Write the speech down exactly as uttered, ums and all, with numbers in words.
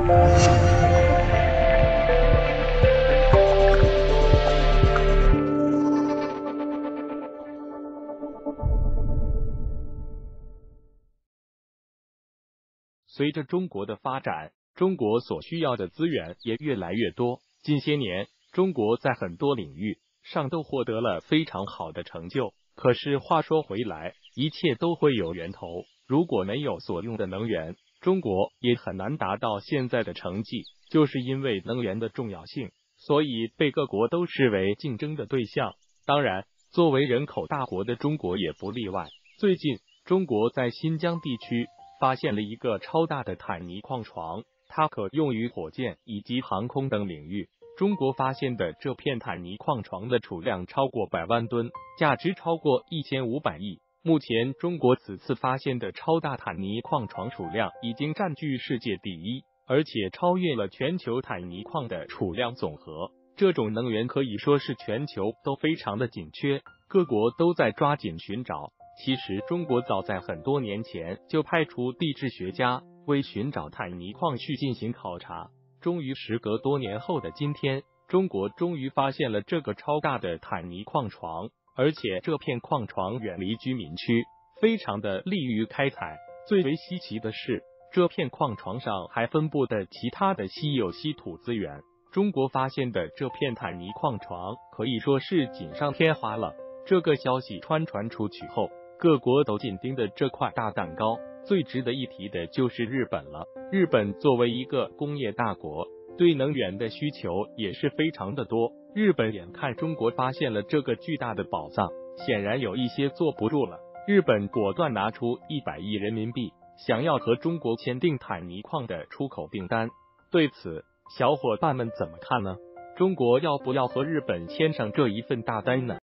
随着中国的发展，中国所需要的资源也越来越多。近些年，中国在很多领域上都获得了非常好的成就。可是话说回来，一切都会有源头。如果没有所用的能源，中国也很难达到现在的成绩。就是因为能源的重要性，所以被各国都视为竞争的对象。当然，作为人口大国的中国也不例外。最近，中国在新疆地区发现了一个超大的坦尼矿床，它可用于火箭以及航空等领域。中国发现的这片坦尼矿床的储量超过百万吨，价值超过一千五百亿。目前，中国此次发现的超大坦尼矿床储量已经占据世界第一，而且超越了全球坦尼矿的储量总和。这种能源可以说是全球都非常的紧缺，各国都在抓紧寻找。其实，中国早在很多年前就派出地质学家为寻找坦尼矿区进行考察。终于，时隔多年后的今天，中国终于发现了这个超大的坦尼矿床，而且这片矿床远离居民区，非常的利于开采。最为稀奇的是，这片矿床上还分布的其他的稀有稀土资源。中国发现的这片坦尼矿床可以说是锦上添花了。这个消息传传出去后，各国都紧盯着这块大蛋糕。最值得一提的就是日本了。日本作为一个工业大国，对能源的需求也是非常的多。日本眼看中国发现了这个巨大的宝藏，显然有一些坐不住了。日本果断拿出一百亿人民币，想要和中国签订坦尼矿的出口订单。对此，小伙伴们怎么看呢？中国要不要和日本签上这一份大单呢？